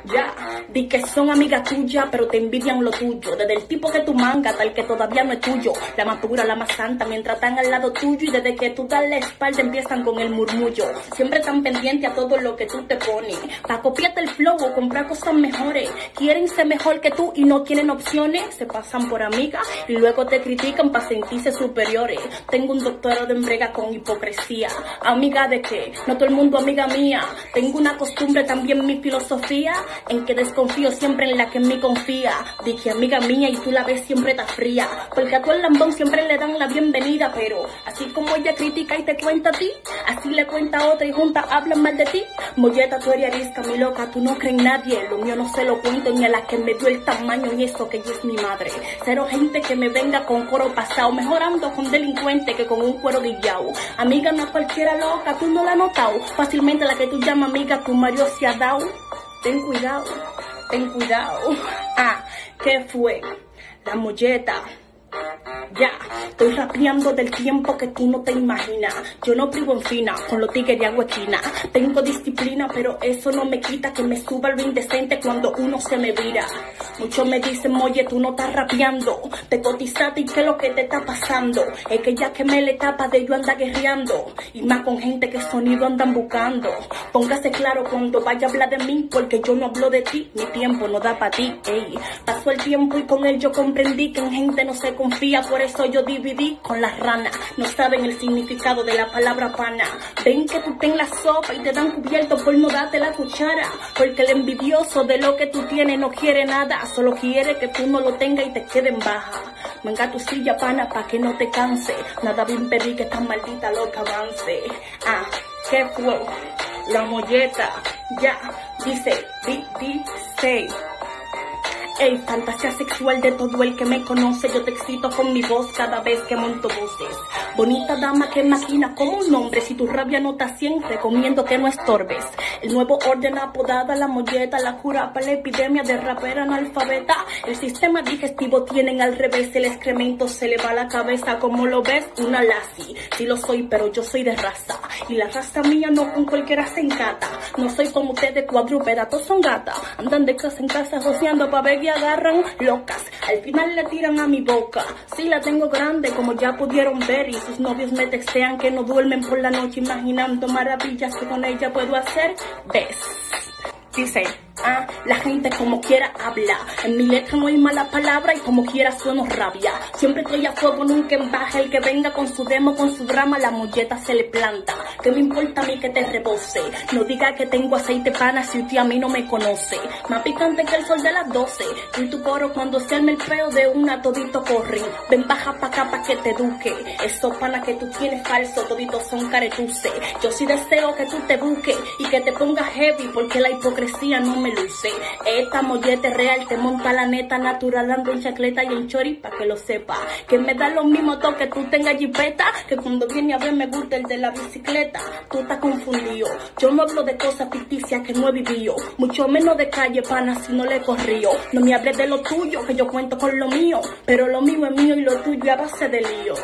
Ya, di que son amigas tuyas, pero te envidian lo tuyo. Desde el tipo que tú manga hasta el que todavía no es tuyo. La más pura, la más santa, mientras están al lado tuyo. Y desde que tú das la espalda empiezan con el murmullo. Siempre están pendientes a todo lo que tú te pones. Pa' copiarte el flow o comprar cosas mejores. Quieren ser mejor que tú y no tienen opciones. Se pasan por amigas y luego te critican para sentirse superiores. Tengo un doctorado en brega con hipocresía. ¿Amiga de qué? No todo el mundo amiga mía. Tengo una costumbre, también mi filosofía, en que desconfío siempre en la que en mí confía. Dije amiga mía y tú la ves siempre está fría. Porque a tu lambón siempre le dan la bienvenida. Pero así como ella critica y te cuenta a ti, así le cuenta a otra y juntas hablan mal de ti. Molleta, tú eres arisca, mi loca, tú no crees en nadie. Lo mío no se lo cuento ni a la que me dio el tamaño ni eso que ella es mi madre. Cero gente que me venga con coro pasado. Mejorando con delincuente que con un cuero guillao. Amiga no es cualquiera loca, tú no la has notado. Fácilmente la que tú llamas amiga, tu marido se ha dado. Ten cuidado, ten cuidado. Ah, ¿qué fue? La molleta. Ya, estoy rapeando del tiempo que tú no te imaginas. Yo no privo en fina, con los tigres y hago esquina. Tengo disciplina, pero eso no me quita que me suba lo indecente cuando uno se me vira. Muchos me dicen, oye, tú no estás rapeando. Te cotizaste y qué es lo que te está pasando. Es que ya que me le tapa de yo anda guerreando. Y más con gente que sonido andan buscando. Póngase claro cuando vaya a hablar de mí, porque yo no hablo de ti, mi tiempo no da para ti. Ey, pasó el tiempo y con él yo comprendí que en gente no se confía. Por eso yo dividí con las ranas. No saben el significado de la palabra pana. Ven que tú ten la sopa y te dan cubierto por no darte la cuchara. Porque el envidioso de lo que tú tienes no quiere nada. Solo quiere que tú no lo tengas y te quede en baja. Venga tu silla pana pa' que no te canse. Nada va a impedir que esta maldita loca avance. Ah, ¿qué fue? La molleta. Ya, dice, dice. Ey, fantasía sexual de todo el que me conoce. Yo te excito con mi voz cada vez que monto voces. Bonita dama que maquina como un hombre. Si tu rabia no te asiente, recomiendo que no estorbes. El nuevo orden apodada la molleta, la cura para la epidemia de rapera analfabeta. El sistema digestivo tienen al revés. El excremento se le va a la cabeza. Como lo ves, una lazi. Sí lo soy, pero yo soy de raza. Y la raza mía no con cualquiera se encata. No soy como ustedes cuadrúpedas, todos son gatas. Andan de casa en casa rociando pa' ver y agarran locas. Al final le tiran a mi boca. Sí, la tengo grande como ya pudieron ver. Y sus novios me textean que no duermen por la noche imaginando maravillas que con ella puedo hacer. ¿Ves? Dice, ah, la gente como quiera habla. En mi letra no hay mala palabra y como quiera sueno rabia. Siempre estoy a fuego, nunca en baja. El que venga con su demo, con su drama, la molleta se le planta. ¿Qué me importa a mí que te rebose? No diga que tengo aceite pana si usted a mí no me conoce. Más picante que el sol de las 12. Y tu coro cuando se arme el peo de una todito corren. Ven baja pa' acá pa' que te eduque. Esos panas que tú tienes falso, toditos son caretuce. Yo sí deseo que tú te busques y que te pongas heavy porque la hipocresía no me luce. Esta molleta es real, te monta la neta natural, ando en chacleta y en chori pa' que lo sepa. Que me da los mismos toques, tú tengas jipeta, que cuando viene a ver me gusta el de la bicicleta. Tú estás confundido, yo no hablo de cosas ficticias que no he vivido, mucho menos de calle pana si no le he corrido. No me hables de lo tuyo, que yo cuento con lo mío, pero lo mío es mío y lo tuyo a base de lío.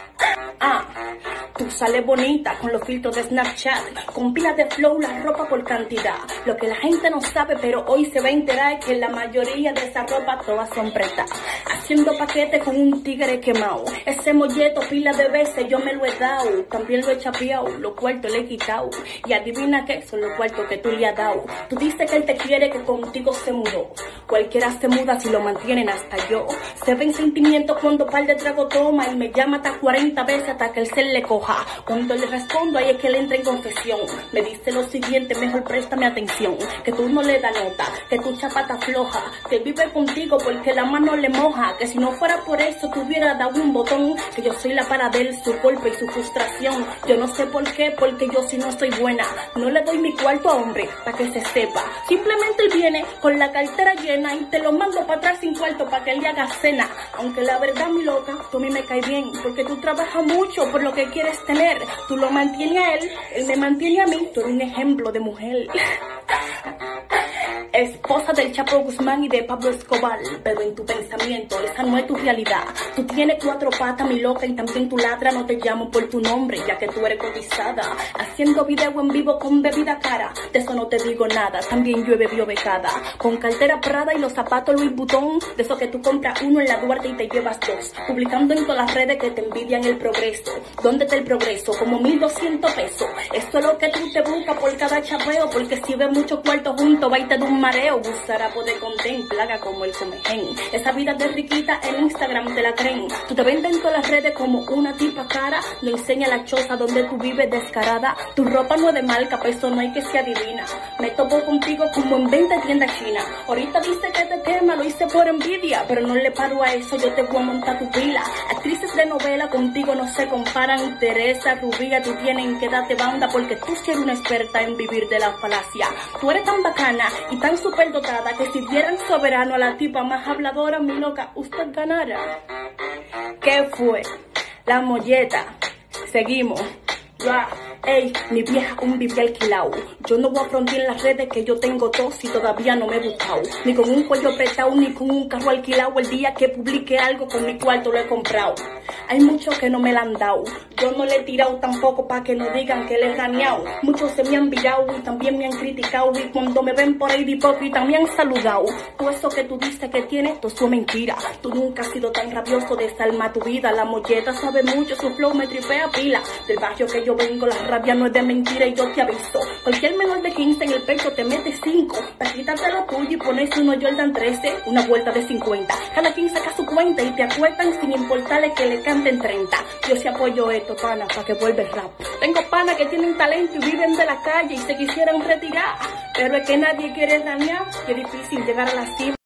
Ah, tú sales bonita con los filtros de Snapchat, con pilas de flow, la ropa por cantidad. Lo que la gente no sabe, pero hoy se va a enterar es que la mayoría de esa ropa todas son prestadas. Haciendo paquetes con un tigre quemado. Ese molleto pila de veces yo me lo he dado. También lo he chapeado, los cuartos le he quitado. Y adivina qué son los cuartos que tú le has dado. Tú dices que él te quiere, que contigo se mudó. Cualquiera se muda si lo mantienen hasta yo. Se ven sentimientos cuando par de trago toma y me llama hasta 40 veces hasta que el cel le coja. Cuando le respondo ahí es que él entra en confesión. Me dice lo siguiente, mejor préstame atención. Que tú no le das nota, que tu chapata floja. Que vive contigo porque la mano le moja. Que si no fuera por eso te hubiera dado un botón. Que yo soy la para de él, su golpe y su frustración. Yo no sé por qué, porque yo si no soy buena. No le doy mi cuarto a hombre, para que se sepa. Simplemente él viene con la cartera llena y te lo mando para atrás sin cuarto para que él le haga cena. Aunque la verdad, mi loca, tú a mí me caes bien. Porque tú trabajas mucho por lo que quieres tener. Tú lo mantienes a él me mantiene a mí. Tú eres un ejemplo de mujer. Esposa del Chapo Guzmán y de Pablo Escobar, pero en tu pensamiento esa no es tu realidad. Tú tienes 4 patas, mi loca, y también tu ladra. No te llamo por tu nombre, ya que tú eres cotizada. Haciendo video en vivo con bebida cara, de eso no te digo nada. También yo he bebido becada, con cartera Prada y los zapatos Louis Vuitton, de eso que tú compras uno en la Duarte y te llevas 2. Publicando en todas las redes que te envidian el progreso. ¿Dónde está el progreso? Como 1,200 pesos. Esto es lo que tú te buscas por cada chapeo, porque si ves muchos cuartos juntos, va y te da un mareo. Gustará poder contemplar como el comején. Esa vida de riquita en Instagram te la creen. Tú te vendes en todas las redes como una tipa cara. No enseña la choza donde tú vives descarada. Tu ropa no es de marca, pero eso no hay que se adivina. Me topo contigo como en 20 tiendas chinas. Ahorita dice que este tema lo hice por envidia, pero no le paro a eso, yo te voy a montar tu pila. Actrices de novela contigo no se comparan. Teresa, Rubía, tú tienen que darte banda, porque tú sí eres una experta en vivir de la falacia. Tú eres tan bacana y tan superdotada que si dieran soberano a la tipa más habladora, mi loca, usted ganara. ¿Qué fue? La molleta. Seguimos. Ey, mi vieja un bibi alquilao. Yo no voy a frontear en las redes que yo tengo tos y todavía no me he buscado. Ni con un cuello apretado, ni con un carro alquilado. El día que publique algo con mi cuarto lo he comprado. Hay muchos que no me la han dado. Yo no le he tirado tampoco pa' que no digan que le he raneado. Muchos se me han virado y también me han criticado. Y cuando me ven por ahí de hipócrita me han saludado. Todo eso que tú dices que tienes, todo eso es mentira. Tú nunca has sido tan rabioso de salma tu vida. La molleta sabe mucho, su flow me tripea pila. Del barrio que yo vengo, la rabia no es de mentira y yo te aviso. Cualquier menor de 15 en el pecho te mete 5. Para quitarte lo tuyo y ponerse uno Jordan 13, una vuelta de 50. Cada quien saca su cuenta y te acuerdan sin importarle que le canten 30. Yo sí apoyo esto, pana, para que vuelva el rap. Tengo panas que tienen talento y viven de la calle y se quisieran retirar, pero es que nadie quiere dañar y es difícil llegar a la cima.